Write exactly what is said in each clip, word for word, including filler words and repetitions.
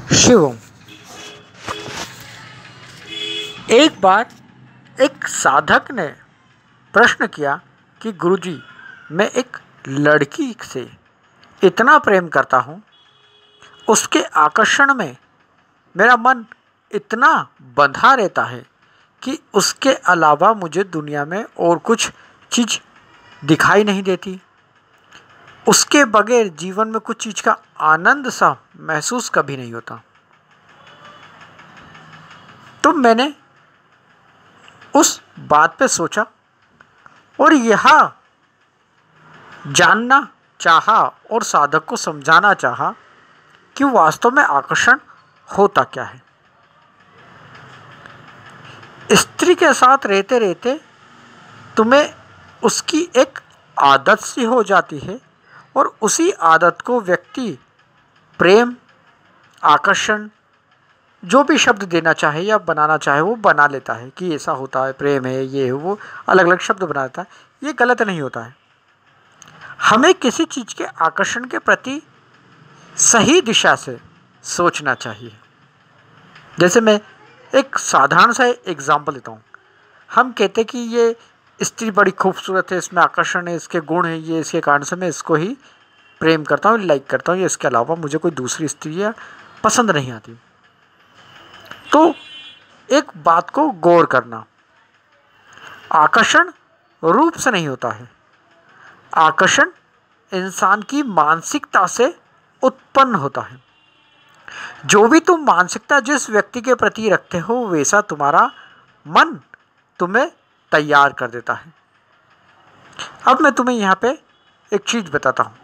शिवम। एक बार एक साधक ने प्रश्न किया कि गुरुजी, मैं एक लड़की से इतना प्रेम करता हूँ, उसके आकर्षण में मेरा मन इतना बंधा रहता है कि उसके अलावा मुझे दुनिया में और कुछ चीज़ दिखाई नहीं देती। उसके बगैर जीवन में कुछ चीज़ का आनंद सा महसूस कभी नहीं होता। तो मैंने उस बात पे सोचा और यह जानना चाहा और साधक को समझाना चाहा कि वास्तव में आकर्षण होता क्या है। स्त्री के साथ रहते रहते तुम्हें उसकी एक आदत सी हो जाती है और उसी आदत को व्यक्ति प्रेम, आकर्षण, जो भी शब्द देना चाहे या बनाना चाहे वो बना लेता है कि ऐसा होता है, प्रेम है, ये है, वो अलग अलग शब्द बना देता है। ये गलत नहीं होता है। हमें किसी चीज़ के आकर्षण के प्रति सही दिशा से सोचना चाहिए। जैसे मैं एक साधारण सा एग्जाम्पल देता हूँ। हम कहते कि ये स्त्री बड़ी खूबसूरत है, इसमें आकर्षण है, इसके गुण है, ये इसके कारण से मैं इसको ही प्रेम करता हूँ, लाइक करता हूँ, ये इसके अलावा मुझे कोई दूसरी स्त्री या पसंद नहीं आती। तो एक बात को गौर करना, आकर्षण रूप से नहीं होता है। आकर्षण इंसान की मानसिकता से उत्पन्न होता है। जो भी तुम मानसिकता जिस व्यक्ति के प्रति रखते हो, वैसा तुम्हारा मन तुम्हें तैयार कर देता है। अब मैं तुम्हें यहाँ पे एक चीज़ बताता हूँ।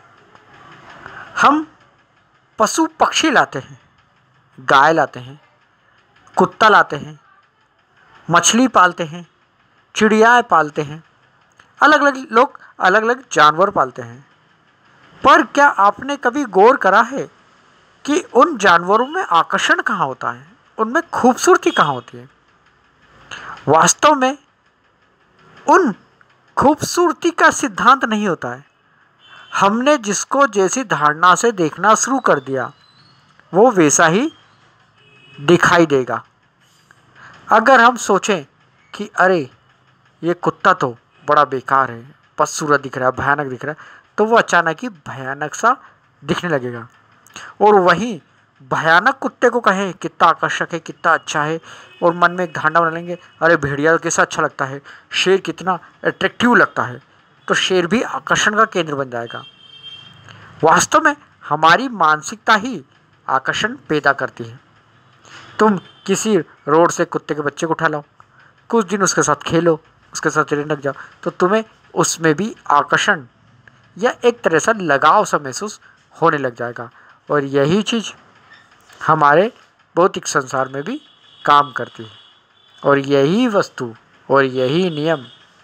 हम पशु पक्षी लाते हैं, गाय लाते हैं, कुत्ता लाते हैं, मछली पालते हैं, चिड़ियाएँ पालते हैं, अलग अलग लोग अलग अलग जानवर पालते हैं। पर क्या आपने कभी गौर करा है कि उन जानवरों में आकर्षण कहाँ होता है, उनमें खूबसूरती कहाँ होती है? वास्तव में उन खूबसूरती का सिद्धांत नहीं होता है। हमने जिसको जैसी धारणा से देखना शुरू कर दिया, वो वैसा ही दिखाई देगा। अगर हम सोचें कि अरे ये कुत्ता तो बड़ा बेकार है, बदसूरत दिख रहा है, भयानक दिख रहा है, तो वो अचानक ही भयानक सा दिखने लगेगा। और वहीं भयानक कुत्ते को कहें कितना आकर्षक है, कितना अच्छा है, और मन में एक धारणा बना लेंगे, अरे भेड़िया कैसा अच्छा लगता है, शेर कितना अट्रैक्टिव लगता है, तो शेर भी आकर्षण का केंद्र बन जाएगा। वास्तव में हमारी मानसिकता ही आकर्षण पैदा करती है। तुम किसी रोड से कुत्ते के बच्चे को उठा लो, कुछ दिन उसके साथ खेलो, उसके साथ रहने लग जाओ, तो तुम्हें उसमें भी आकर्षण या एक तरह से लगाव सा महसूस होने लग जाएगा। और यही चीज़ हमारे भौतिक संसार में भी काम करती है। और यही वस्तु और यही नियम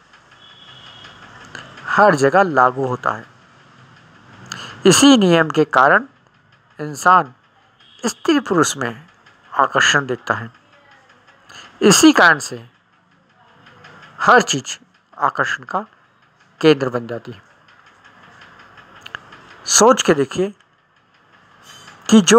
हर जगह लागू होता है। इसी नियम के कारण इंसान स्त्री पुरुष में आकर्षण देखता है। इसी कारण से हर चीज़ आकर्षण का केंद्र बन जाती है। सोच के देखिए कि जो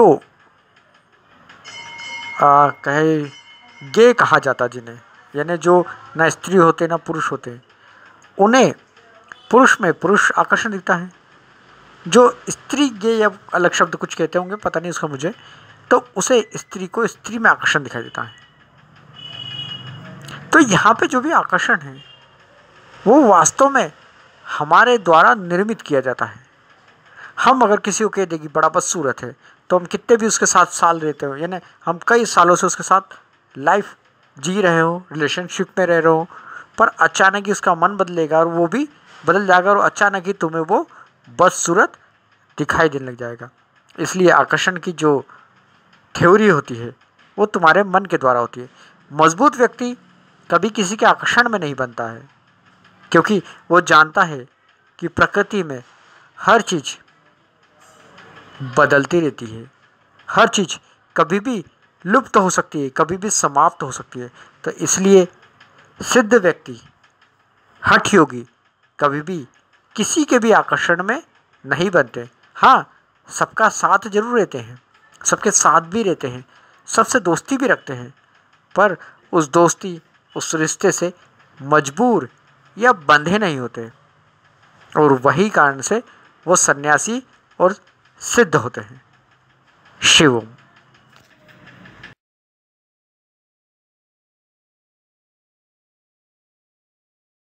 आ, कहे गे कहा जाता जिन्हें, यानी जो ना स्त्री होते ना पुरुष होते, उन्हें पुरुष में पुरुष आकर्षण दिखता है। जो स्त्री गे या अलग शब्द कुछ कहते होंगे, पता नहीं उसका मुझे, तो उसे स्त्री को स्त्री में आकर्षण दिखाई देता है। तो यहाँ पे जो भी आकर्षण है वो वास्तव में हमारे द्वारा निर्मित किया जाता है। हम अगर किसी को कह देगी बड़ा बदसूरत है, तो हम कितने भी उसके साथ साल रहते हो, यानी हम कई सालों से उसके साथ लाइफ जी रहे हो, रिलेशनशिप में रह रहे हो, पर अचानक ही उसका मन बदलेगा और वो भी बदल जाएगा और अचानक ही तुम्हें वो बदसूरत दिखाई देने लग जाएगा। इसलिए आकर्षण की जो थ्योरी होती है वो तुम्हारे मन के द्वारा होती है। मजबूत व्यक्ति कभी किसी के आकर्षण में नहीं बनता है, क्योंकि वो जानता है कि प्रकृति में हर चीज़ बदलती रहती है, हर चीज़ कभी भी लुप्त हो सकती है, कभी भी समाप्त हो सकती है। तो इसलिए सिद्ध व्यक्ति, हठ योगी कभी भी किसी के भी आकर्षण में नहीं बनते। हाँ, सबका साथ जरूर रहते हैं, सबके साथ भी रहते हैं, सबसे दोस्ती भी रखते हैं, पर उस दोस्ती उस रिश्ते से मजबूर या बंधे नहीं होते, और वही कारण से वो सन्यासी और सिद्ध होते हैं। शिवम।